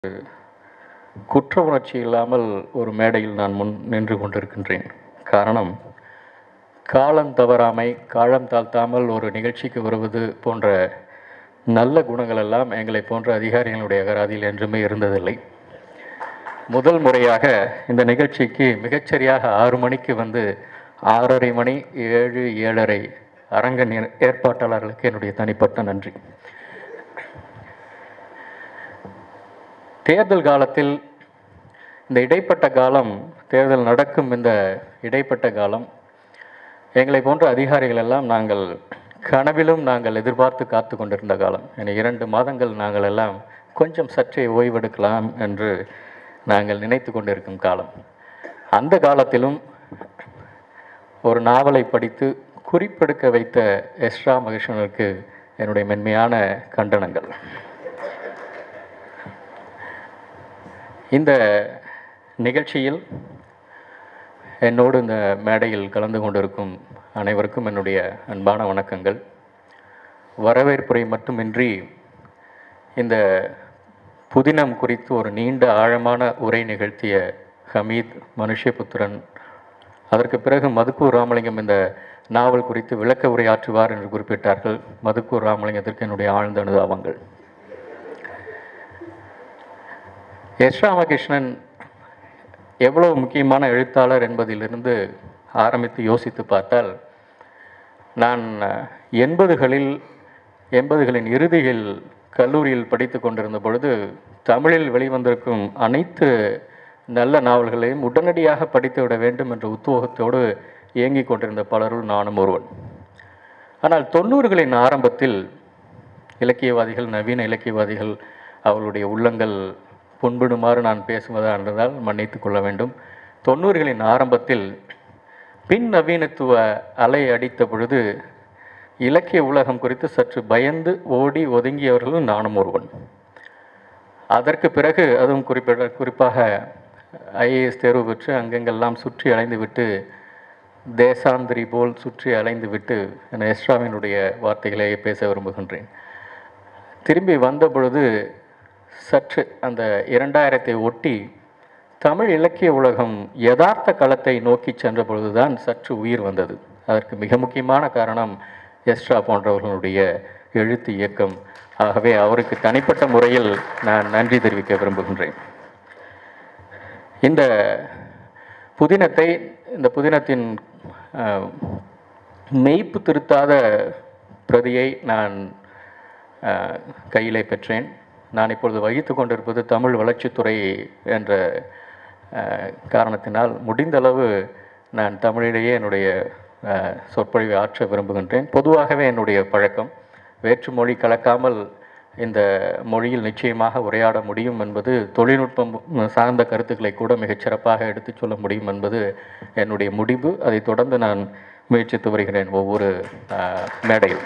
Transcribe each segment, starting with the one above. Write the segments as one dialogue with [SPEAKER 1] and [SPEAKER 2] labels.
[SPEAKER 1] குற்ற உணர்ச்சி இல்லாமல் ஒரு மேடையில் நான் முன் நின்று கொண்டிருக்கின்றேன். காரணம், காலம் தவறாமை, காலம் தாழ்த்தாமல் ஒரு நிகழ்ச்சிக்கு வருவது போன்ற நல்ல குணங்கள் எல்லாம் எங்களை போன்ற அதிகாரிகளுடைய அகராதியில் என்றுமே இருந்ததில்லை. முதல் முறையாக இந்த நிகழ்ச்சிக்கு மிகச்சரியாக 6 மணிக்கு வந்து 6:30 மணி 7, 7:30 அரங்க ஏற்பாட்டாளர்களுக்கு என்னுடைய தனிப்பட்ட நன்றி. தேர்தல் காலத்தில் இந்த இடைப்பட்ட காலம், தேர்தல் நடக்கும் இந்த இடைப்பட்ட காலம், எங்களை போன்ற அதிகாரிகள் எல்லாம் நாங்கள் கனவிலும் நாங்கள் எதிர்பார்த்து காத்து கொண்டிருந்த காலம். 2 மாதங்கள் நாங்கள் எல்லாம் கொஞ்சம் சற்றே ஓய்வெடுக்கலாம் என்று நாங்கள் நினைத்து கொண்டிருக்கும் காலம். அந்த காலத்திலும் ஒரு நாவலை படித்து குறிப்பெடுக்க வைத்த எஸ்ரா மகேஸ்வரனுக்கு என்னுடைய மென்மையான கண்டனங்கள். இந்த நிகழ்ச்சியில் என்னோடு இந்த மேடையில் கலந்து கொண்டிருக்கும் அனைவருக்கும் என்னுடைய அன்பான வணக்கங்கள். வரவேற்புரை மட்டுமின்றி இந்த புதினம் குறித்து ஒரு நீண்ட ஆழமான உரை நிகழ்த்திய ஹமீத் மனுஷ்யபுத்திரன், அதற்கு பிறகு மதுக்கூர் ராமலிங்கம் இந்த நாவல் குறித்து விளக்க உரையாற்றுவார் என்று குறிப்பிட்டார்கள். மதுக்கூர் ராமலிங்கத்திற்கு என்னுடைய ஆழ்ந்த அனுதாபங்கள். எஸ் ராமகிருஷ்ணன் எவ்வளவு முக்கியமான எழுத்தாளர் என்பதிலிருந்து ஆரம்பித்து யோசித்து பார்த்தால், நான் 80களின் இறுதியில் கல்லூரியில் படித்து கொண்டிருந்த பொழுது தமிழில் வெளிவந்திருக்கும் அனைத்து நல்ல நாவல்களையும் உடனடியாக படித்து விட வேண்டும் என்ற உத்வேகத்தோடு இயங்கிக் கொண்டிருந்த பலருள் நானும் ஒருவன். ஆனால் 90களின் ஆரம்பத்தில் இலக்கியவாதிகள், நவீன இலக்கியவாதிகள், அவர்களுடைய உள்ளங்கள் புண்படுமாறு நான் பேசுவதாக இருந்ததால் மன்னித்து கொள்ள வேண்டும். 90களின் ஆரம்பத்தில் பின் நவீனத்துவ அலை அடித்த பொழுது இலக்கிய உலகம் குறித்து சற்று பயந்து ஓடி ஒதுங்கியவர்களும் நானும் ஒருவன். அதற்கு பிறகு அதுவும் குறிப்பாக ஐஏஎஸ் தேர்வு பெற்று அங்கெங்கெல்லாம் சுற்றி அலைந்து விட்டு, தேசாந்திரி போல் சுற்றி அலைந்து விட்டு, என எஸ்ராவினுடைய வார்த்தைகளை பேச விரும்புகின்றேன். திரும்பி வந்த பொழுது சற்று அந்த 2000ஐ ஒட்டி தமிழ் இலக்கிய உலகம் யதார்த்த களத்தை நோக்கி சென்ற பொழுதுதான் சற்று உயிர் வந்தது. அதற்கு மிக முக்கியமான காரணம் எஸ்ரா போன்றவர்களுடைய எழுத்து இயக்கம். ஆகவே அவருக்கு தனிப்பட்ட முறையில் நான் நன்றி தெரிவிக்க விரும்புகின்றேன். இந்த புதினத்தின் மெய்ப்பு திருத்தாத பிரதியை நான் கையிலே பெற்றேன். நான் இப்பொழுது வகித்து கொண்டிருப்பது தமிழ் வளர்ச்சித்துறை என்ற காரணத்தினால் முடிந்தளவு நான் தமிழிலேயே என்னுடைய சொற்பொழிவை ஆற்ற விரும்புகின்றேன். பொதுவாகவே என்னுடைய பழக்கம், வேற்று மொழி கலக்காமல் இந்த மொழியில் நிச்சயமாக உரையாட முடியும் என்பது, தொழில்நுட்பம் சார்ந்த கருத்துக்களை கூட மிகச்சிறப்பாக எடுத்து சொல்ல முடியும் என்பது என்னுடைய முடிவு. அதை தொடர்ந்து நான் முயற்சித்து வருகிறேன் ஒவ்வொரு மேடையில்.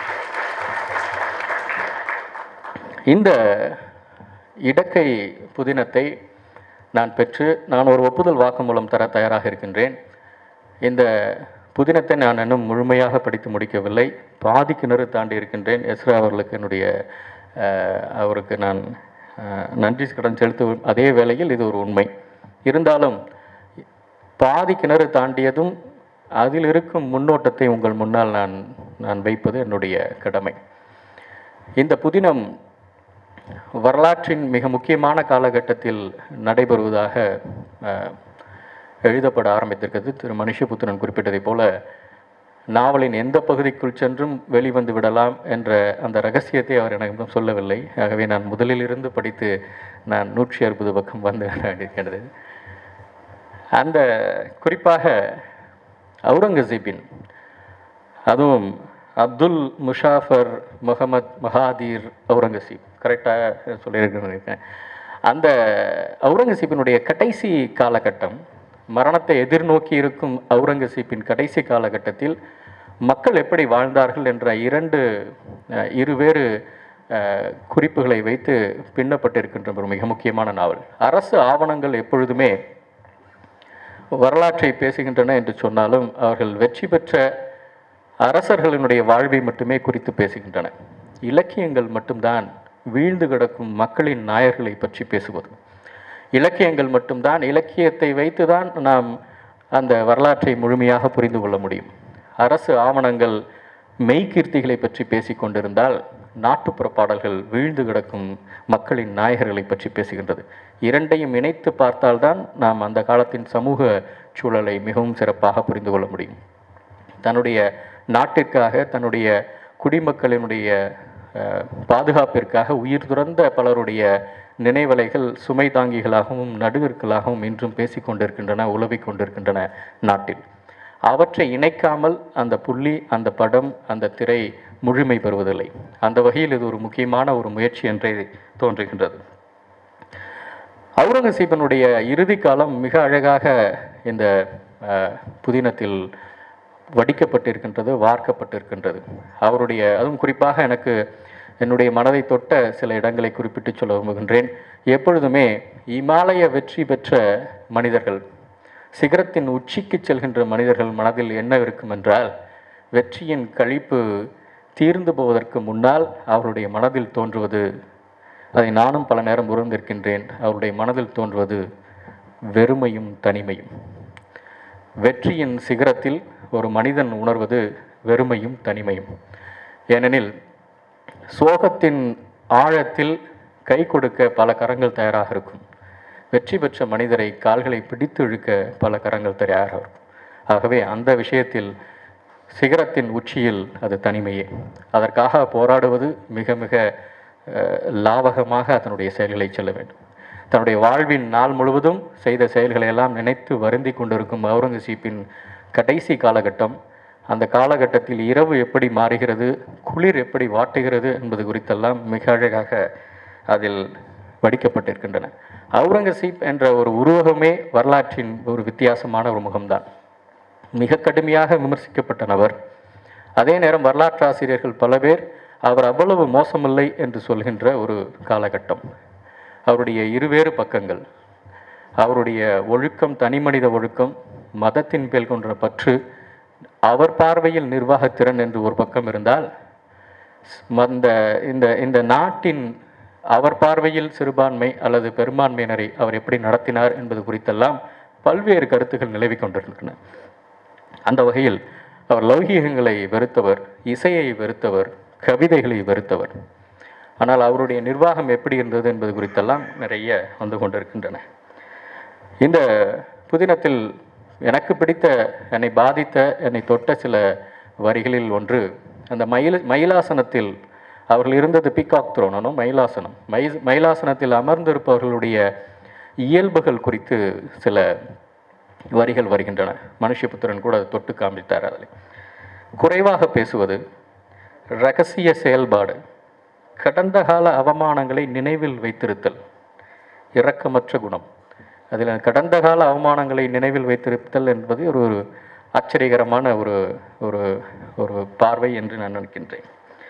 [SPEAKER 1] இந்த இடக்கை புதினத்தை நான் பெற்று நான் ஒரு ஒப்புதல் வாக்குமூலம் தர தயாராக இருக்கின்றேன். இந்த புதினத்தை நான் இன்னும் முழுமையாக படித்து முடிக்கவில்லை. பாதி கிணறு தாண்டி இருக்கின்றேன். எஸ்ரா அவர்களுக்கு அவருக்கு நான் நன்றி கடன் செலுத்தும் அதே வேளையில் இது ஒரு உண்மை. இருந்தாலும் பாதி கிணறு தாண்டியதும் அதில் இருக்கும் முன்னோட்டத்தை உங்கள் முன்னால் நான் வைப்பது என்னுடைய கடமை. இந்த புதினம் வரலாற்றின் மிக முக்கியமான காலகட்டத்தில் நடைபெறுவதாக எழுதப்பட ஆரம்பித்திருக்கிறது. திரு மனுஷ்யபுத்திரன் குறிப்பிட்டதைப் போல நாவலின் எந்த பகுதிக்குள் சென்றும் வெளிவந்து விடலாம் என்ற அந்த ரகசியத்தை அவர் எனக்கு சொல்லவில்லை. ஆகவே நான் முதலிலிருந்து படித்து நான் 160 பக்கம் வந்து வேண்டியிருக்கிறது. அந்த குறிப்பாக அவுரங்கசீப்பின், அதுவும் அப்துல் முஷாஃபர் முகமது மகாதீர் அவுரங்கசீப், கரெக்டாக சொல்லியிருக்கேன். அந்த அவுரங்கசீப்பினுடைய கடைசி காலகட்டம், மரணத்தை எதிர்நோக்கி இருக்கும் அவுரங்கசீப்பின் கடைசி காலகட்டத்தில் மக்கள் எப்படி வாழ்ந்தார்கள் என்ற இருவேறு குறிப்புகளை வைத்து பின்னப்பட்டிருக்கின்ற ஒரு மிக முக்கியமான நாவல். அரசு ஆவணங்கள் எப்பொழுதுமே வரலாற்றை பேசுகின்றன என்று சொன்னாலும் அவர்கள் வெற்றி பெற்ற அரசர்களினுடைய வாழ்வை மட்டுமே குறித்து பேசுகின்றன. இலக்கியங்கள் மட்டும்தான் வீழ்ந்து கிடக்கும் மக்களின் நாயர்களை பற்றி பேசுவது. இலக்கியங்கள் மட்டும்தான், இலக்கியத்தை வைத்துதான் நாம் அந்த வரலாற்றை முழுமையாக புரிந்து கொள்ள முடியும். அரசு ஆவணங்கள் மெய்கீர்த்திகளை பற்றி பேசிக் கொண்டிருந்தால் நாட்டுப்புற பாடல்கள் வீழ்ந்து கிடக்கும் மக்களின் நாயகர்களை பற்றி பேசுகின்றது. இரண்டையும் இணைத்து பார்த்தால்தான் நாம் அந்த காலத்தின் சமூக சூழலை மிகவும் சிறப்பாக புரிந்து கொள்ள முடியும். தன்னுடைய நாட்டிற்காக, தன்னுடைய குடிமக்களினுடைய பாதுகாப்பிற்காக உயிர் துறந்த பலருடைய நினைவலைகள் சுமை தாங்கிகளாகவும் நடுகர்களாகவும் இன்றும் பேசிக்கொண்டிருக்கின்றன, உலவிக் கொண்டிருக்கின்றன நாட்டில். அவற்றை இணைக்காமல் அந்த புள்ளி, அந்த படம், அந்த திரை முழுமை பெறுவதில்லை. அந்த வகையில் இது ஒரு முக்கியமான ஒரு முயற்சி என்றே தோன்றுகின்றது. அவுரங்கசீபனுடைய இறுதி காலம் மிக அழகாக இந்த புதினத்தில் வடிக்கப்பட்டிருக்கின்றது, வார்க்கப்பட்டிருக்கின்றது. அவருடைய, அதுவும் குறிப்பாக எனக்கு என்னுடைய மனதை தொட்ட சில இடங்களை குறிப்பிட்டு சொல்ல விரும்புகின்றேன். எப்பொழுதுமே இமாலய வெற்றி பெற்ற மனிதர்கள், சிகரத்தின் உச்சிக்கு செல்கின்ற மனிதர்கள் மனதில் என்ன இருக்கும் என்றால், வெற்றியின் களிப்பு தீர்ந்து போவதற்கு முன்னால் அவருடைய மனதில் தோன்றுவது, அதை நானும் பல நேரம் உணர்ந்திருக்கின்றேன், அவருடைய மனதில் தோன்றுவது வெறுமையும் தனிமையும். வெற்றியின் சிகரத்தில் ஒரு மனிதன் உணர்வது வெறுமையும் தனிமையும். ஏனெனில் சோகத்தின் ஆழத்தில் கை கொடுக்க பல கரங்கள் தயாராக இருக்கும். வெற்றி பெற்ற மனிதரை கால்களை பிடித்து இழுக்க பல கரங்கள் தயாராக இருக்கும். ஆகவே அந்த விஷயத்தில் சிகரத்தின் உச்சியில் அது தனிமையே. அதற்காக போராடுவது மிக மிக லாவகமாக அதனுடைய செயல்களை செல்ல வேண்டும். தன்னுடைய வாழ்வின் நாள் முழுவதும் செய்த செயல்களை எல்லாம் நினைத்து வருந்தி கொண்டிருக்கும் அவுரங்கசீப்பின் கடைசி காலகட்டம், அந்த காலகட்டத்தில் இரவு எப்படி மாறுகிறது, குளிர் எப்படி வாட்டுகிறது என்பது குறித்தெல்லாம் மிக அழகாக அதில் வடிக்கப்பட்டிருக்கின்றன. அவுரங்கசீப் என்ற ஒரு உருவகமே வரலாற்றின் ஒரு வித்தியாசமான ஒரு முகம்தான். மிக கடுமையாக விமர்சிக்கப்பட்ட நபர். அதே நேரம் வரலாற்றாசிரியர்கள் பல பேர் அவர் அவ்வளவு மோசமில்லை என்று சொல்கின்ற ஒரு காலகட்டம். அவருடைய இருவேறு பக்கங்கள், அவருடைய ஒழுக்கம், தனிமனித ஒழுக்கம், மதத்தின் பேர் கொன்ற பற்று, அவர் பார்வையில் நிர்வாகத்திறன் என்று ஒரு பக்கம் இருந்தால், இந்த நாட்டின் அவர் பார்வையில் சிறுபான்மை அல்லது பெரும்பான்மையினரை அவர் எப்படி நடத்தினார் என்பது குறித்தெல்லாம் பல்வேறு கருத்துக்கள் நிலவி கொண்டிருக்கின்றன. அந்த வகையில் அவர் லௌகீகங்களை வெறுத்தவர், இசையை வெறுத்தவர், கவிதைகளை வெறுத்தவர். ஆனால் அவருடைய நிர்வாகம் எப்படி இருந்தது என்பது குறித்தெல்லாம் நிறைய வந்து கொண்டிருக்கின்றன. இந்த புதினத்தில் எனக்கு பிடித்த, என்னை பாதித்த, என்னை தொட்ட சில வரிகளில் ஒன்று, அந்த மயிலாசனத்தில் அவர்கள் இருந்தது பீகாக் த்ரோனோ மயிலாசனம். மயிலாசனத்தில் அமர்ந்திருப்பவர்களுடைய இயல்புகள் குறித்து சில வரிகள் வருகின்றன. மனுஷபுத்திரன் கூட அதை தொட்டு காண்பித்தார். அதில் குறைவாக பேசுவது, இரகசிய செயல்பாடு, கடந்த கால அவமானங்களை நினைவில் வைத்திருத்தல், இரக்கமற்ற குணம். அதில் கடந்த கால அவமானங்களை நினைவில் வைத்திருத்தல் என்பது ஒரு ஆச்சரியகரமான ஒரு ஒரு ஒரு பார்வை என்று நான் நினைக்கின்றேன்.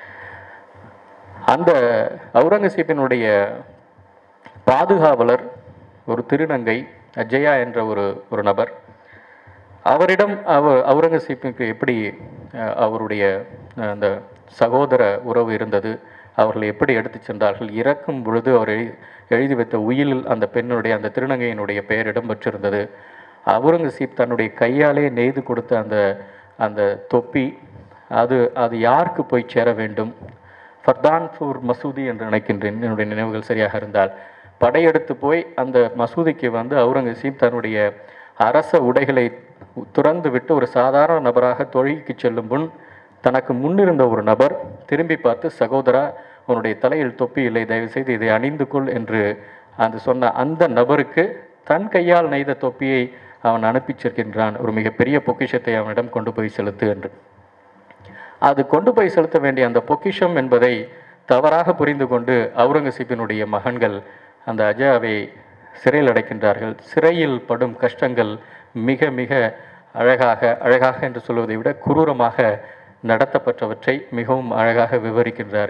[SPEAKER 1] அந்த அவுரங்கசீப்பினுடைய பாதுகாவலர் ஒரு திருநங்கை அஜயா என்ற ஒரு நபர். அவரிடம் அவுரங்கசீப்புக்கு எப்படி அவருடைய அந்த சகோதர உறவு இருந்தது, அவர்கள் எப்படி எடுத்து சென்றார்கள், இறக்கும் பொழுது அவர் எழுதி வைத்த உயிலில் அந்த பெண்ணுடைய, அந்த திருநங்கையினுடைய பெயர் இடம்பெற்றிருந்தது. அவுரங்கசீப் தன்னுடைய கையாலே நெய்து கொடுத்த அந்த தொப்பி, அது யாருக்கு போய் சேர வேண்டும்? ஃபர்தான்பூர் மசூதி என்று நினைக்கின்றேன், என்னுடைய நினைவுகள் சரியாக இருந்தால். படையெடுத்து போய் அந்த மசூதிக்கு வந்து அவுரங்கசீப் தன்னுடைய அரச உடைகளை துறந்து விட்டு ஒரு சாதாரண நபராக தொழுகைக்கு செல்லும் முன் தனக்கு முன்னிருந்த ஒரு நபர் திரும்பி பார்த்து, சகோதரா, உன்னுடைய தலையில் தொப்பி இல்லை, தயவுசெய்து இதை அணிந்து கொள் என்று சொன்ன அந்த நபருக்கு தன் கையால் நெய்த தொப்பியை அவன் அனுப்பிச்சிருக்கின்றான். ஒரு மிகப்பெரிய பொக்கிஷத்தை அவனிடம் கொண்டு போய் செலுத்து என்று. அது கொண்டு போய் செலுத்த வேண்டிய அந்த பொக்கிஷம் என்பதை தவறாக புரிந்து கொண்டு அவுரங்கசீப்பினுடைய மகன்கள் அந்த அஜாவை சிறையில் அடைக்கின்றார்கள். சிறையில் படும் கஷ்டங்கள் மிக மிக அழகாக என்று சொல்வதை விட குரூரமாக நடத்தப்பட்டவற்றை மிகவும் அழகாக விவரிக்கின்றார்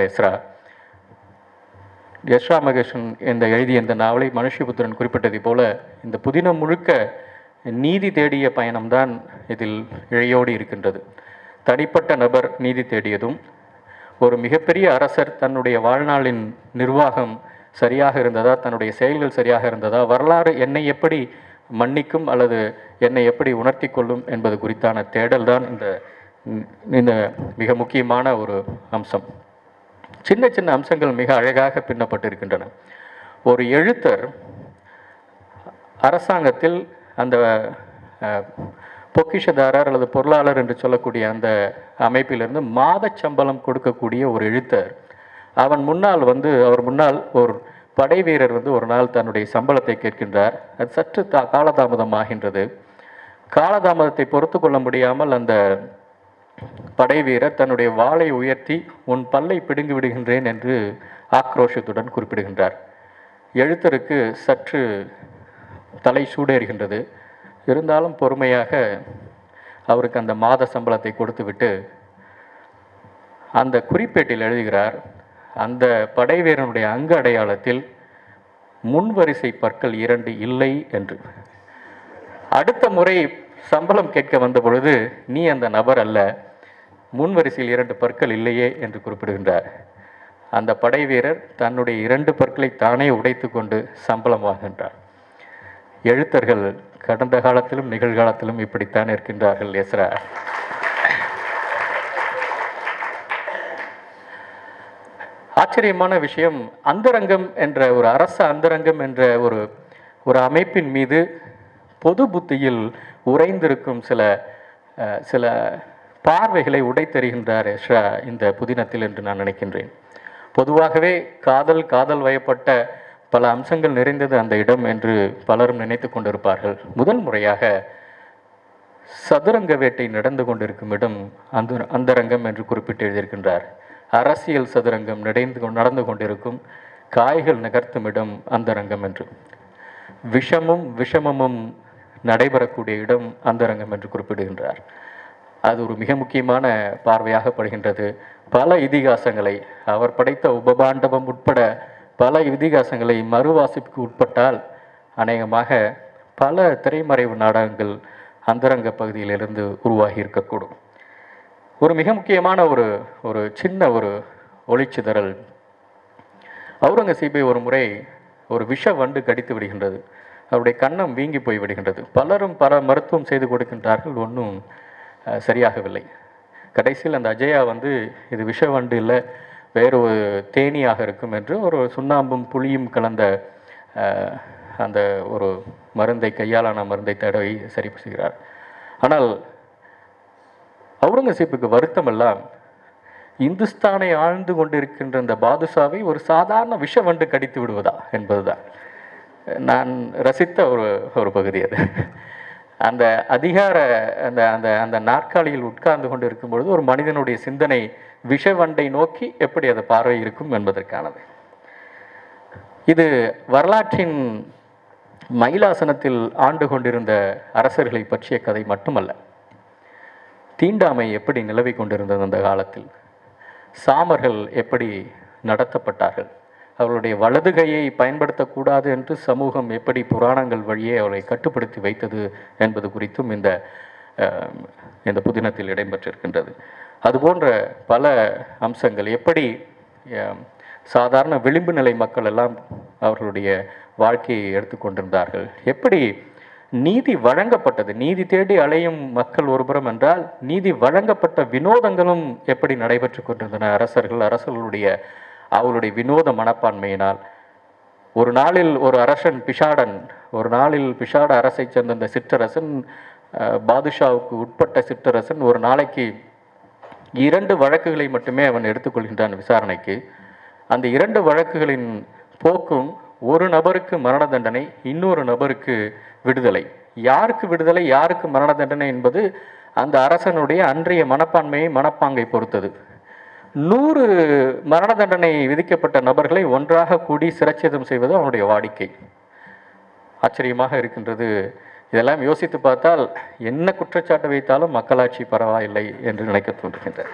[SPEAKER 1] எஸ்ரா மகேஷன் இந்த எழுதிய இந்த நாவலை மனுஷபுத்திரன் குறிப்பிட்டதை போல இந்த புதினம் முழுக்க நீதி தேடிய பயணம்தான் இதில் இழையோடு இருக்கின்றது. தனிப்பட்ட நபர் நீதி தேடியதும், ஒரு மிகப்பெரிய அரசர் தன்னுடைய வாழ்நாளின் நிர்வாகம் சரியாக இருந்ததா, தன்னுடைய செயல்கள் சரியாக இருந்ததா, வரலாறு என்னை எப்படி மன்னிக்கும் அல்லது என்னை எப்படி உணர்த்தி கொள்ளும் என்பது குறித்தான தேடல் தான் இந்த மிக முக்கியமான ஒரு அம்சம். சின்ன சின்ன அம்சங்கள் மிக அழகாக பின்னப்பட்டிருக்கின்றன. ஒரு எழுத்தர் அரசாங்கத்தில் அந்த பொக்கிஷதாரர் அல்லது பொருளாளர் என்று சொல்லக்கூடிய அந்த அமைப்பிலிருந்து மாத சம்பளம் கொடுக்கக்கூடிய ஒரு எழுத்தர் அவர் முன்னால் ஒரு படை வீரர் ஒரு நாள் தன்னுடைய சம்பளத்தை கேட்கின்றார். அது சற்று காலதாமதமாகின்றது. காலதாமதத்தை பொறுத்து கொள்ள முடியாமல் அந்த படை வீரர் தன்னுடைய வாளை உயர்த்தி உன் பல்லை பிடுங்கி விடுகின்றேன் என்று ஆக்ரோஷத்துடன் குறிப்பிடுகின்றார். எழுத்தருக்கு சற்று தலை சூடேறுகின்றது. இருந்தாலும் பொறுமையாக அவருக்கு அந்த மாத சம்பளத்தை கொடுத்துவிட்டு அந்த குறிப்பேட்டில் எழுதுகிறார், அந்த படை வீரனுடைய அங்க அடையாளத்தில் முன்வரிசை பற்கள் 2 இல்லை என்று. அடுத்த முறை சம்பளம் கேட்க வந்த பொழுது நீ அந்த நபர் அல்ல, முன்வரிசையில் 2 பற்கள் இல்லையே என்று குறிப்பிடுகின்றார். அந்த படை வீரர் தன்னுடைய 2 பற்களை தானே உடைத்து கொண்டு சம்பளம் வாங்குகின்றார். எழுத்தர்கள் கடந்த காலத்திலும் நிகழ்காலத்திலும் இப்படித்தான் இருக்கின்றார்கள். எஸ்ரா, ஆச்சரியமான விஷயம், அந்தரங்கம் என்ற ஒரு அரச அந்தரங்கம் என்ற ஒரு அமைப்பின் மீது பொது புத்தியில் உறைந்திருக்கும் சில பார்வைகளை உடைத்தெறிகின்றார் எஸ்ரா இந்த புதினத்தில் என்று நான் நினைக்கின்றேன். பொதுவாகவே காதல் வயப்பட்ட பல அம்சங்கள் நிறைந்தது அந்த இடம் என்று பலரும் நினைத்து கொண்டிருப்பார்கள். முதல் முறையாக சதுரங்க வேட்டை நடந்து கொண்டிருக்கும் இடம் அந்தரங்கம் என்று குறிப்பிட்டு எழுதியிருக்கின்றார். அரசியல் சதுரங்கம் நடந்து கொண்டிருக்கும், காய்கள் நகர்த்தும் இடம் அந்தரங்கம் என்று. விஷமமும் நடைபெறக்கூடிய இடம் அந்தரங்கம் என்று குறிப்பிடுகின்றார். அது ஒரு மிக முக்கியமான பார்வையாக படுகின்றது. பல இதிகாசங்களை, அவர் படைத்த உபபாண்டவம் உட்பட பல இதிகாசங்களை மறுவாசிப்புக்கு உட்பட்டால் அநேகமாக பல திரைமறைவு நாடகங்கள் அந்தரங்க பகுதியிலிருந்து உருவாகி இருக்கக்கூடும். ஒரு மிக முக்கியமான ஒரு சின்ன ஒளிச்சிதறல். அவுரங்கசீப்பை ஒரு முறை ஒரு விஷ வண்டு கடித்து விடுகின்றது. அவருடைய கன்னம் வீங்கி போய் விடுகின்றது. பலரும் பல மருத்துவம் செய்து கொடுக்கின்றார்கள், ஒன்றும் சரியாகவில்லை. கடைசியில் அந்த அஜயா இது விஷ வண்டு இல்லை, வேறு ஒரு தேனியாக இருக்கும் என்று ஒரு சுண்ணாம்பும் புளியும் கலந்த அந்த ஒரு மருந்தை, கையாலான மருந்தை தடவை சரி செய்கிறார். ஆனால் அவுரங்கசீப்புக்கு வருத்தமெல்லாம் இந்துஸ்தானை ஆழ்ந்து கொண்டிருக்கின்ற அந்த பாதுஷாவை ஒரு சாதாரண விஷவண்டு கடித்து விடுவதா என்பதுதான் நான் ரசித்த ஒரு பகுதி. அது அந்த அதிகார அந்த நாற்காலியில் உட்கார்ந்து கொண்டு இருக்கும் பொழுது ஒரு மனிதனுடைய சிந்தனை விஷவண்டை நோக்கி எப்படி அது பார்வை இருக்கும் என்பதற்கானது. இது வரலாற்றின் மயிலாசனத்தில் ஆண்டு கொண்டிருந்த அரசர்களை பற்றிய கதை மட்டுமல்ல. தீண்டாமை எப்படி நிலவி கொண்டிருந்தது அந்த காலத்தில், சாமர்கள் எப்படி நடத்தப்பட்டார்கள், அவர்களுடைய வலது கையை பயன்படுத்தக்கூடாது என்று சமூகம் எப்படி புராணங்கள் வழியே அவளை கட்டுப்படுத்தி வைத்தது என்பது குறித்தும் இந்த புதினத்தில் இடம்பெற்றிருக்கின்றது. அதுபோன்ற பல அம்சங்கள், எப்படி சாதாரண விளிம்பு நிலை மக்கள் எல்லாம் அவர்களுடைய வாழ்க்கையை எடுத்துக்கொண்டிருந்தார்கள், எப்படி நீதி வழங்கப்பட்டது, நீதி தேடி அலையும் மக்கள் ஒருபுறம் என்றால் நீதி வழங்கப்பட்ட வினோதங்களும் எப்படி நடைபெற்று கொண்டிருந்தன. அரசர்களுடைய அவளுடைய வினோத மனப்பான்மையினால் ஒரு நாளில் ஒரு அரசன் பிஷாட அரசை சேர்ந்த அந்த சிற்றரசன், பாதுஷாவுக்கு உட்பட்ட சிற்றரசன், ஒரு நாளைக்கு 2 வழக்குகளை மட்டுமே அவன் எடுத்துக்கொள்கின்றான் விசாரணைக்கு. அந்த 2 வழக்குகளின் போக்கும் ஒரு நபருக்கு மரண தண்டனை, இன்னொரு நபருக்கு விடுதலை. யாருக்கு விடுதலை, யாருக்கு மரண தண்டனை என்பது அந்த அரசனுடைய அன்றைய மனப்பாங்கை பொறுத்தது. 100 மரண தண்டனை விதிக்கப்பட்ட நபர்களை ஒன்றாக கூடி சிரச்சேதம் செய்வது அவனுடைய வாடிக்கை. ஆச்சரியமாக இருக்கின்றது. இதெல்லாம் யோசித்து பார்த்தால் என்ன குற்றச்சாட்டு வைத்தாலும் மக்களாட்சி பரவாயில்லை என்று நினைக்க தோன்றுகின்றது.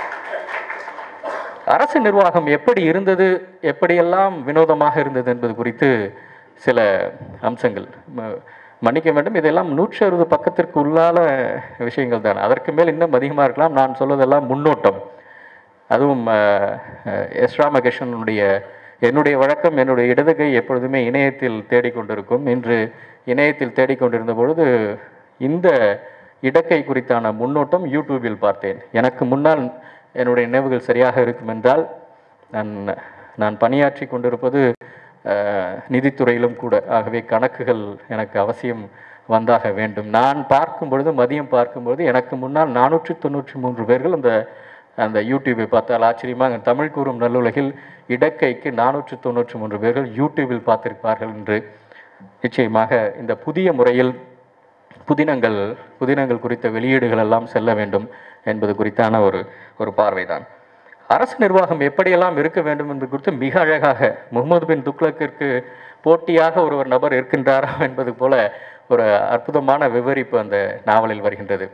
[SPEAKER 1] அரசு நிர்வாகம் எப்படி இருந்தது, எப்படியெல்லாம் வினோதமாக இருந்தது என்பது குறித்து சில அம்சங்கள். மன்னிக்க வேண்டும், இதெல்லாம் 160 பக்கத்திற்கு உள்ளான விஷயங்கள் தான். அதற்கு மேல் இன்னும் அதிகமாக இருக்கலாம். நான் சொல்வதெல்லாம் முன்னோட்டம். அதுவும் எஸ் ராமகிருஷ்ணனுடைய என்னுடைய வழக்கம், என்னுடைய இடதுகை எப்பொழுதுமே இணையத்தில் தேடிக்கொண்டிருக்கும். இன்று இணையத்தில் தேடிக்கொண்டிருந்த பொழுது இந்த இடக்கை குறித்தான முன்னோட்டம் யூடியூபில் பார்த்தேன். எனக்கு முன்னால் என்னுடைய நினைவுகள் சரியாக இருக்கும் என்றால் நான் பணியாற்றி கொண்டிருப்பது நிதித்துறையிலும் கூட. ஆகவே கணக்குகள் எனக்கு அவசியம் வந்தாக வேண்டும். நான் பார்க்கும் பொழுது, மதியம் பார்க்கும்பொழுது எனக்கு முன்னால் 493 பேர்கள் அந்த யூடியூபை பார்த்தால் ஆச்சரியமாக, தமிழ் கூறும் நல்லுலகில் இடக்கைக்கு 493 பேர்கள் யூடியூபில் பார்த்திருப்பார்கள் என்று. நிச்சயமாக இந்த புதிய முறையில் புதினங்கள் குறித்த வெளியீடுகள் எல்லாம் செல்ல வேண்டும் என்பது குறித்தான ஒரு பார்வைதான். அரசு நிர்வாகம் எப்படியெல்லாம் இருக்க வேண்டும் என்பது குறித்து மிக அழகாக முகமது பின் துக்ளக்கிற்கு போட்டியாக ஒரு நபர் இருக்கின்றாரா என்பது போல ஒரு அற்புதமான விவரிப்பு அந்த நாவலில் வருகின்றது.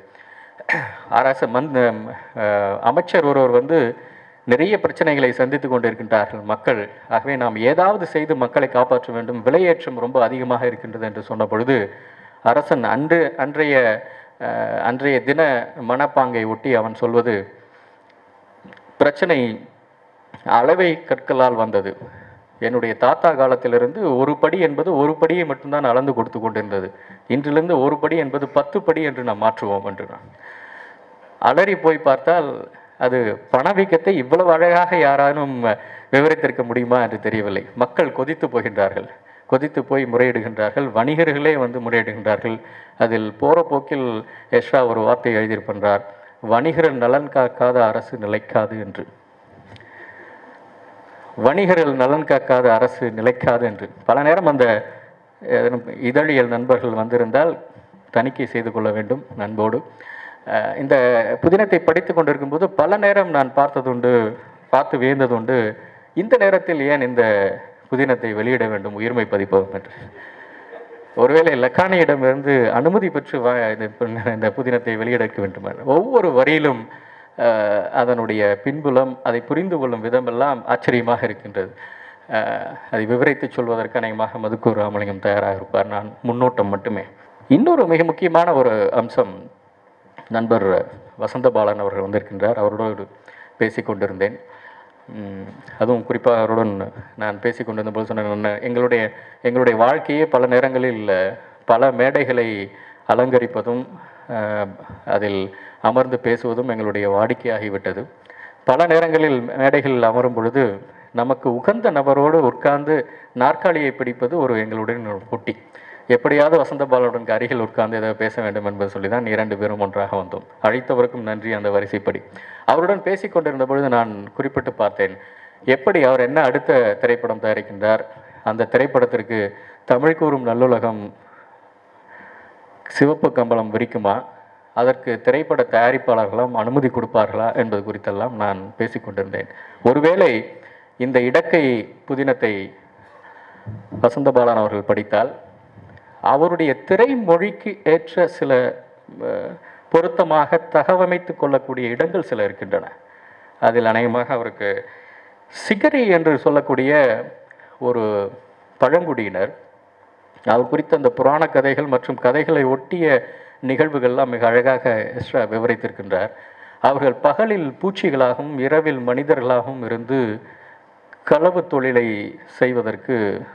[SPEAKER 1] அமைச்சர் ஒருவர் நிறைய பிரச்சனைகளை சந்தித்து கொண்டிருக்கின்றார்கள் மக்கள். ஆகவே நாம் ஏதாவது செய்து மக்களை காப்பாற்ற வேண்டும், விலையேற்றம் ரொம்ப அதிகமாக இருக்கின்றது என்று சொன்ன பொழுது அரசன் அன்றைய தின மனப்பாங்கை ஒட்டி அவன் சொல்வது, பிரச்சனை அளவை கற்களால் வந்தது. என்னுடைய தாத்தா காலத்திலிருந்து ஒரு படி என்பது ஒரு படியை மட்டும்தான் அளந்து கொடுத்து கொண்டிருந்தது. இன்றிலிருந்து ஒரு படி என்பது 10 படி என்று நாம் மாற்றுவோம் என்று. அலறி போய் பார்த்தால் அது பணவீக்கத்தை இவ்வளவு அழகாக யாராலும் விவரித்திருக்க முடியுமா என்று தெரியவில்லை. மக்கள் கொதித்து போகின்றார்கள், கொதித்து போய் முறையிடுகின்றார்கள், வணிகர்களே முறையிடுகின்றார்கள். அதில் போகிற போக்கில் எஸ்ரா ஒரு வார்த்தை எழுதியிருக்கின்றார், வணிகர்கள் நலன் காக்காத அரசு நிலைக்காது என்று. வணிகர்கள் நலன் காக்காத அரசு நிலைக்காது என்று. பல நேரம் அந்த இதழியல் நண்பர்கள் வந்திருந்தால் தணிக்கை செய்து கொள்ள வேண்டும் நண்போடு. இந்த புதினத்தை படித்து கொண்டிருக்கும் போது பல நேரம் நான் பார்த்து வியந்ததுண்டு, இந்த நேரத்தில் ஏன் இந்த புதினத்தை வெளியிட வேண்டும் உயிர்மை பதிப்பகம் என்று. ஒருவேளை லக்கானியிடமிருந்து அனுமதி பெற்று இந்த புதினத்தை வெளியிட வேண்டும். ஒவ்வொரு வரியிலும் அதனுடைய பின்புலம், அதை புரிந்து கொள்ளும் விதமெல்லாம் ஆச்சரியமாக இருக்கின்றது. அதை விவரித்து சொல்வதற்கு அநேகமாக மதுக்கூர் ராமலிங்கம் தயாராக இருப்பார். நான் முன்னோட்டம் மட்டுமே. இன்னொரு மிக முக்கியமான ஒரு அம்சம், நண்பர் வசந்தபாலன் அவர்கள் வந்திருக்கின்றார். அவரோடு பேசி கொண்டிருந்தேன். அதுவும் குறிப்பாக அவருடன் நான் பேசி கொண்டிருந்த போது சொன்ன, எங்களுடைய வாழ்க்கையே பல நேரங்களில் பல மேடைகளை அலங்கரிப்பதும் அதில் அமர்ந்து பேசுவதும் எங்களுடைய வாடிக்கையாகிவிட்டது. பல நேரங்களில் மேடைகளில் அமரும் பொழுது நமக்கு உகந்த நபரோடு உட்கார்ந்து நாற்காலியை பிடிப்பது எங்களுடைய போட்டி. எப்படியாவது வசந்தபாலனுடன் அருகில் உட்கார்ந்து ஏதாவது பேச வேண்டும் என்பது சொல்லி தான் 2 பேரும் ஒன்றாக வந்தோம். அழைத்தவருக்கும் நன்றி. அந்த வரிசைப்படி அவருடன் பேசி கொண்டிருந்த பொழுது நான் குறிப்பிட்டு பார்த்தேன், எப்படி அவர் என்ன அடுத்த திரைப்படம் தயாரிக்கின்றார், அந்த திரைப்படத்திற்கு தமிழ் கூறும் நல்லுலகம் சிவப்பு கம்பளம் விரிக்குமா, அதற்கு திரைப்பட தயாரிப்பாளர்களாம் அனுமதி கொடுப்பார்களா என்பது குறித்தெல்லாம் நான் பேசிக்கொண்டிருந்தேன். ஒருவேளை இந்த இடக்கை புதினத்தை வசந்தபாலன் அவர்கள் படித்தால் அவருடைய திரைமொழிக்கு ஏற்ற சில பொருத்தமாக தகவமைத்து கொள்ளக்கூடிய இடங்கள் சில இருக்கின்றன. அதில் அநேகமாக அவருக்கு சிகரி என்று சொல்லக்கூடிய ஒரு பழங்குடியினர், அவர் குறித்த அந்த புராண கதைகள் மற்றும் கதைகளை ஒட்டிய நிகழ்வுகள்லாம் மிக அழகாக எஸ்ரா விவரித்திருக்கின்றார். அவர்கள் பகலில் பூச்சிகளாகவும் இரவில் மனிதர்களாகவும் இருந்து களவு தொழிலை செய்வதற்கு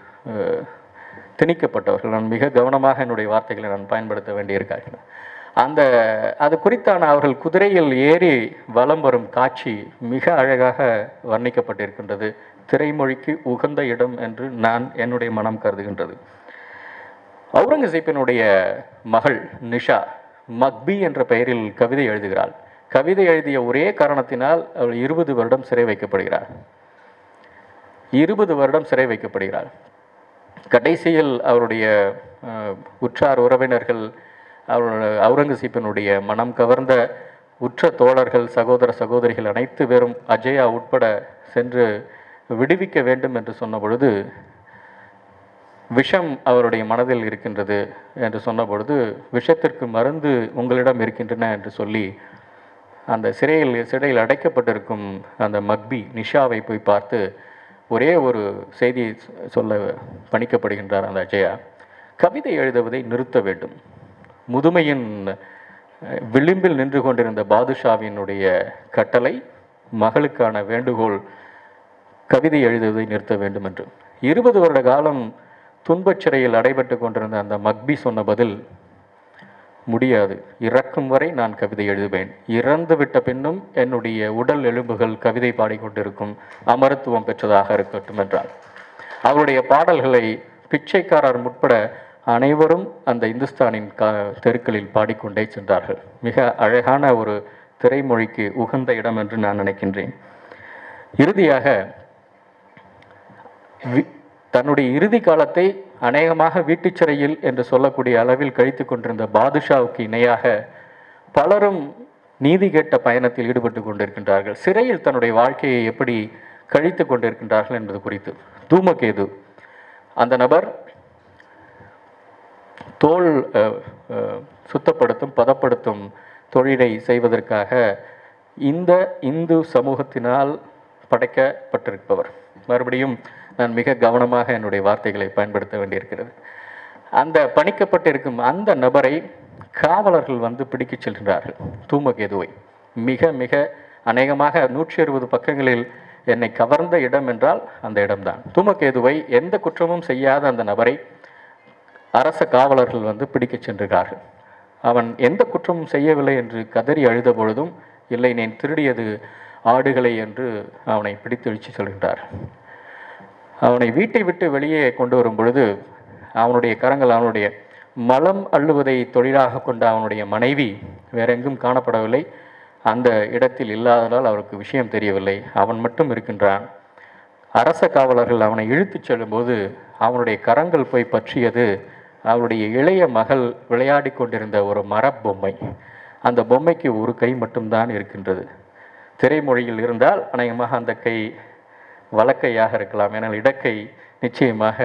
[SPEAKER 1] திணிக்கப்பட்டவர்கள். நான் மிக கவனமாக என்னுடைய வார்த்தைகளை நான் பயன்படுத்த வேண்டியிருக்கார்கள். அது குறித்தான அவர்கள் குதிரையில் ஏறி வலம் வரும் காட்சி மிக அழகாக வர்ணிக்கப்பட்டிருக்கின்றது. திரைமொழிக்கு உகந்த இடம் என்று என்னுடைய மனம் கருதுகின்றது. அவுரங்கசீப்பினுடைய மகள் நிஷா மக்பி என்ற பெயரில் கவிதை எழுதுகிறாள். கவிதை எழுதிய ஒரே காரணத்தினால் அவள் 20 வருடம் சிறை வைக்கப்படுகிறாள். 20 வருடம் சிறை வைக்கப்படுகிறாள். கடைசியில் அவருடைய உற்றார் உறவினர்கள், அவுரங்கசீப்பினுடைய மனம் கவர்ந்த உற்ற தோழர்கள், சகோதர சகோதரிகள் அனைத்து பேரும் அஜயா உட்பட சென்று விடுவிக்க வேண்டும் என்று சொன்ன பொழுது, விஷம் அவருடைய மனதில் இருக்கின்றது என்று சொன்ன பொழுது, விஷத்திற்கு மருந்து உங்களிடம் இருக்கின்றன என்று சொல்லி அந்த சிறையில் அடைக்கப்பட்டிருக்கும் அந்த மக்பி நிஷாவை போய் பார்த்து ஒரே ஒரு செய்தியை சொல்ல பணிக்கப்படுகின்றார் அந்த அஜயா. கவிதை எழுதுவதை நிறுத்த வேண்டும். முதுமையின் விளிம்பில் நின்று கொண்டிருந்த பாதுஷாவினுடைய கட்டளை மகளுக்கான வேண்டுகோள் கவிதை எழுதுவதை நிறுத்த வேண்டும் என்று. 20 வருட காலம் துன்பச் சிறையில் அடைபட்டு கொண்டிருந்த அந்த மக்பி சொன்ன பதில், முடியாது, இறக்கும் வரை நான் கவிதை எழுதுவேன், இறந்து விட்ட பின்னும் என்னுடைய உடல் எலும்புகள் கவிதை பாடிக்கொண்டிருக்கும், அமரத்துவம் பெற்றதாக இருக்கட்டும் என்றார். அவருடைய பாடல்களை பிச்சைக்காரர் உட்பட அனைவரும் அந்த இந்துஸ்தானின் தெருக்களில் பாடிக்கொண்டே சென்றார்கள். மிக அழகான ஒரு திரைமொழிக்கு உகந்த இடம் என்று நான் நினைக்கின்றேன். இறுதியாக தன்னுடைய இறுதி காலத்தை அநேகமாக வீட்டுச் சிறையில் என்று சொல்லக்கூடிய அளவில் கழித்து கொண்டிருந்த பாதுஷாவுக்கு இணையாக பலரும் நீதி கேட்ட பயணத்தில் ஈடுபட்டு கொண்டிருக்கின்றார்கள். சிறையில் தன்னுடைய வாழ்க்கையை எப்படி கழித்து கொண்டிருக்கின்றார்கள் என்பது குறித்து. தூமகேது அந்த நபர் தோல் சுத்தப்படுத்தும் பதப்படுத்தும் தொழிலை செய்வதற்காக இந்த இந்து சமூகத்தினால் படைக்கப்பட்டிருப்பவர். மறுபடியும் நான் மிக கவனமாக என்னுடைய வார்த்தைகளை பயன்படுத்த வேண்டியிருக்கிறது. அந்த பணிக்கப்பட்டிருக்கும் அந்த நபரை காவலர்கள் வந்து பிடிக்கச் செல்கின்றார்கள். தூமகேதுவை மிக மிக அநேகமாக 160 பக்கங்களில் என்னை கவர்ந்த இடம் என்றால் அந்த இடம்தான். தூமகேதுவை எந்த குற்றமும் செய்யாத அந்த நபரை அரச காவலர்கள் வந்து பிடிக்கச் சென்றார்கள். அவன் எந்த குற்றமும் செய்யவில்லை என்று கதறி அழுத பொழுதும், இல்லை நான் திருடியது ஆடுகளை என்று அவனை பிடித்து இழுச்சி சொல்கின்றார். அவனை வீட்டை விட்டு வெளியே கொண்டு வரும் பொழுது அவனுடைய கரங்கள் அவனுடைய மலம் அள்ளுவதை தொழிலாக கொண்ட அவனுடைய மனைவி வேறெங்கும் காணப்படவில்லை. அந்த இடத்தில் இல்லாததால் அவருக்கு விஷயம் தெரியவில்லை. அவன் மட்டும் இருக்கின்றான். அரச காவலர்கள் அவனை இழுத்துச் செல்லும்போது அவனுடைய கரங்கள் போய் பற்றியது அவருடைய இளைய மகள் விளையாடி கொண்டிருந்த ஒரு மரப்பொம்மை. அந்த பொம்மைக்கு ஒரு கை மட்டும்தான் இருக்கின்றது. திரைமொழியில் இருந்தால் அநேகமாக அந்த கை வலக்கையாக இருக்கலாம். ஏனால் இடக்கை நிச்சயமாக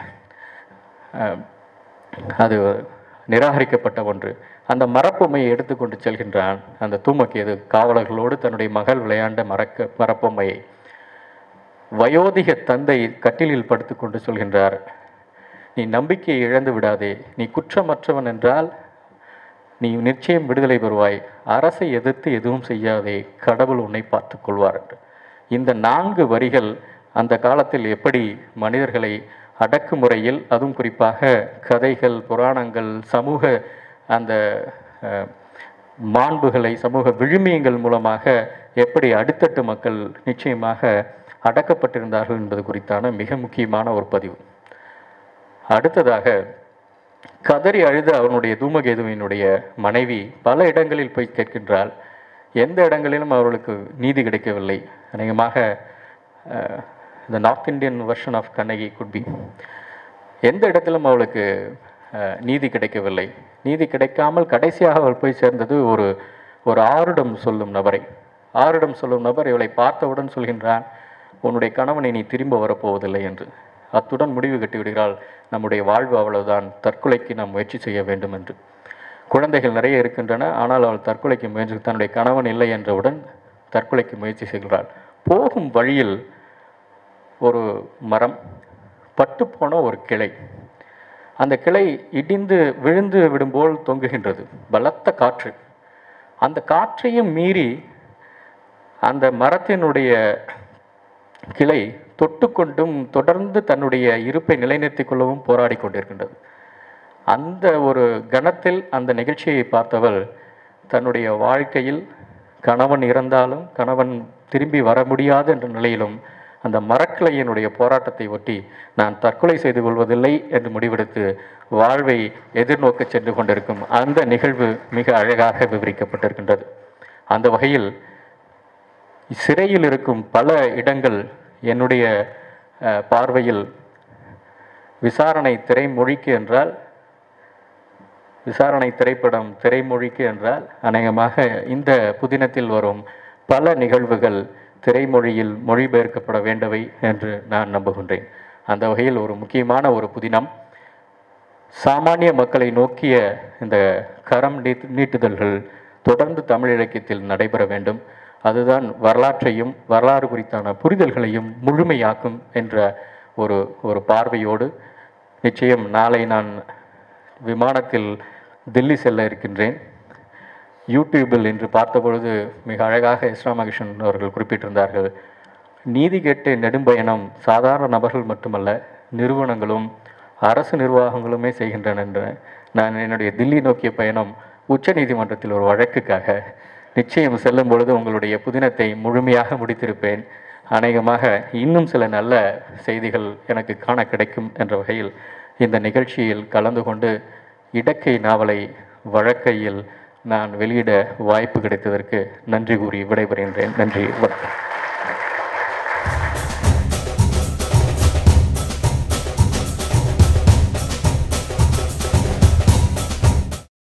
[SPEAKER 1] அது நிராகரிக்கப்பட்ட ஒன்று. அந்த மரப்பொம்மையை எடுத்துக்கொண்டு செல்கின்றான் அந்த தூமகேது காவலர்களோடு தன்னுடைய மகள் விளையாண்ட மரப்பொம்மையை. வயோதிக தந்தை கட்டிலில் படுத்துக்கொண்டு சொல்கின்றார், நீ நம்பிக்கையை இழந்து விடாதே, நீ குற்றமற்றவன் என்றால் நீ நிச்சயம் விடுதலை பெறுவாய், அரசை எதிர்த்து எதுவும் செய்யாதே, கடவுள் உன்னை பார்த்து கொள்வார் என்று. இந்த 4 வரிகள் அந்த காலத்தில் எப்படி மனிதர்களை அடக்குமுறையில், அதுவும் குறிப்பாக கதைகள், புராணங்கள், சமூக அந்த மாண்புகளை, சமூக விழுமியங்கள் மூலமாக எப்படி அடித்தட்டு மக்கள் நிச்சயமாக அடக்கப்பட்டிருந்தார்கள் என்பது குறித்தான மிக முக்கியமான ஒரு பதிவு. அடுத்ததாக கதறி அழுத அவனுடைய தூமகேதுவினுடைய மனைவி பல இடங்களில் போய் கேட்கின்றாள். எந்த இடங்களிலும் அவர்களுக்கு நீதி கிடைக்கவில்லை. அநேகமாக இந்த north Indian version of Kannagi could be. எந்த இடத்திலும் அவளுக்கு நீதி கிடைக்கவில்லை. நீதி கிடைக்காமல் கடைசியாக அவள் போய் சேர்ந்தது ஒரு ஆருடம் சொல்லும் நபரை. ஆருடம் சொல்லும் நபர் இவளை பார்த்தவுடன் சொல்கின்றான், உன்னுடைய கணவனை நீ திரும்ப வரப்போவதில்லை என்று. அத்துடன் முடிவு கட்டிவிடுகிறாள், நம்முடைய வாழ்வு அவ்வளவுதான், தற்கொலைக்கு நாம் முயற்சி செய்ய வேண்டும் என்று. குழந்தைகள் நிறைய இருக்கின்றன, ஆனால் அவள் தற்கொலைக்கு முயற்சி, தன்னுடைய கணவன் இல்லை என்றவுடன் தற்கொலைக்கு முயற்சி செய்கிறாள். போகும் வழியில் ஒரு மரம், பட்டுப்போன ஒரு கிளை, அந்த கிளை இடிந்து விழுந்து விடும்போல் தொங்குகின்றது. பலத்த காற்று. அந்த காற்றையும் மீறி அந்த மரத்தினுடைய கிளை தொட்டுக்கொண்டும் தொடர்ந்து தன்னுடைய இருப்பை நிலைநிறுத்திக் கொள்ளவும் போராடி கொண்டிருக்கின்றது. அந்த ஒரு கணத்தில் அந்த நிகழ்ச்சியை பார்த்தவள் தன்னுடைய வாழ்க்கையில் கணவன் இறந்தாலும் கணவன் திரும்பி வர முடியாது என்ற நிலையிலும் அந்த மரக்கிளையினுடைய போராட்டத்தை ஒட்டி நான் தற்கொலை செய்து கொள்வதில்லை என்று முடிவெடுத்து வாழ்வை எதிர்நோக்க சென்று கொண்டிருக்கும் அந்த நிகழ்வு மிக அழகாக விவரிக்கப்பட்டிருக்கின்றது. அந்த வகையில் சிறையில் இருக்கும் பல இடங்கள் என்னுடைய பார்வையில் விசாரணை திரைமொழிக்கு என்றால், விசாரணை திரைப்படம் திரைமொழிக்கு என்றால் அநேகமாக இந்த புதினத்தில் வரும் பல நிகழ்வுகள் திரைமொழியில் மொழிபெயர்க்கப்பட வேண்டவை என்று நான் நம்புகின்றேன். அந்த வகையில் ஒரு முக்கியமான ஒரு புதினம். சாமானிய மக்களை நோக்கிய இந்த கரம் நீட்டுதல்கள் தொடர்ந்து தமிழ் இலக்கியத்தில் நடைபெற வேண்டும். அதுதான் வரலாற்றையும் வரலாறு குறித்தான புரிதல்களையும் முழுமையாக்கும் என்ற ஒரு பார்வையோடு நிச்சயம் நாளை நான் விமானத்தில் தில்லி செல்ல இருக்கின்றேன். யூடியூபில் இன்று பார்த்தபொழுது மிக அழகாக எஸ்ரா மகிஷன் அவர்கள் குறிப்பிட்டிருந்தார்கள். நீதி கேட்டு நெடும்பயணம் சாதாரண நபர்கள் மட்டுமல்ல, நிறுவனங்களும் அரசு நிர்வாகங்களுமே செய்கின்றன என்று. நான் என்னுடைய தில்லி நோக்கிய பயணம் உச்ச நீதிமன்றத்தில் ஒரு வழக்குக்காக. நிச்சயம் செல்லும் பொழுது உங்களுடைய புதினத்தை முழுமையாக முடித்திருப்பேன். அநேகமாக இன்னும் சில நல்ல செய்திகள் எனக்கு காண கிடைக்கும் என்ற வகையில் இந்த நிகழ்ச்சியில் கலந்து கொண்டு இடக்கை நாவலை வழக்கையில் நான் வெளியிட வாய்ப்பு கிடைத்ததற்கு நன்றி கூறி விடைபெறுகின்றேன். நன்றி, வணக்கம்.